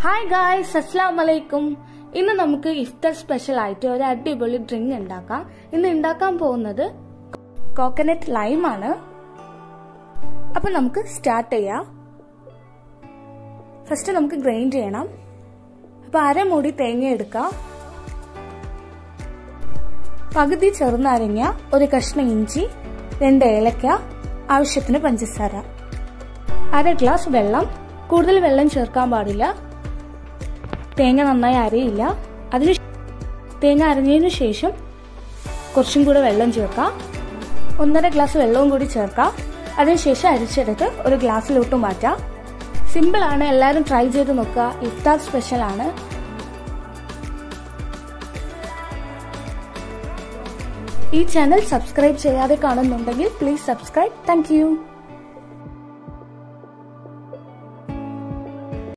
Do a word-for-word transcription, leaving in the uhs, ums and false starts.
Hi guys, അസ്സലാമു അലൈക്കും. ഇന്ന് നമുക്ക് ഇഫ്താർ സ്പെഷ്യൽ ആയിട്ട് ഒരു അടിപൊളി ഡ്രിങ്ക് ഉണ്ടാക്കാം. ഇന്ന് ഉണ്ടാക്കാൻ പോകുന്നത് കോക്കനട്ട് ലൈം ആണ്. അപ്പൊ നമുക്ക് സ്റ്റാർട്ട് ചെയ്യാം. ഫസ്റ്റ് നമുക്ക് ഗ്രൈൻഡ് ചെയ്യണം. അപ്പൊ അരമുടി തേങ്ങ എടുക്കാം, പകുതി ചെറുനാരങ്ങ, ഒരു കഷ്ണം ഇഞ്ചി, രണ്ട് ഏലക്ക, ആവശ്യത്തിന് പഞ്ചസാര, അര ഗ്ലാസ് വെള്ളം. കൂടുതൽ വെള്ളം ചേർക്കാൻ പാടില്ല, തേങ്ങ നന്നായി അരയില്ല. അതിന് തേങ്ങ അരഞ്ഞതിനു ശേഷം കുറച്ചും കൂടെ വെള്ളം ചേർക്കാം. ഒന്നര ഗ്ലാസ് വെള്ളവും കൂടി ചേർക്കാം. അതിനുശേഷം അരിച്ചെടുത്ത് ഒരു ഗ്ലാസ്സിലോട്ട് മാറ്റാം. സിമ്പിൾ ആണ്, എല്ലാവരും ട്രൈ ചെയ്ത് നോക്കുക. ഇഫ്താർ സ്പെഷ്യൽ ആണ്. ഈ ചാനൽ സബ്സ്ക്രൈബ് ചെയ്യാതെ കാണുന്നുണ്ടെങ്കിൽ പ്ലീസ് സബ്സ്ക്രൈബ്. Thank you.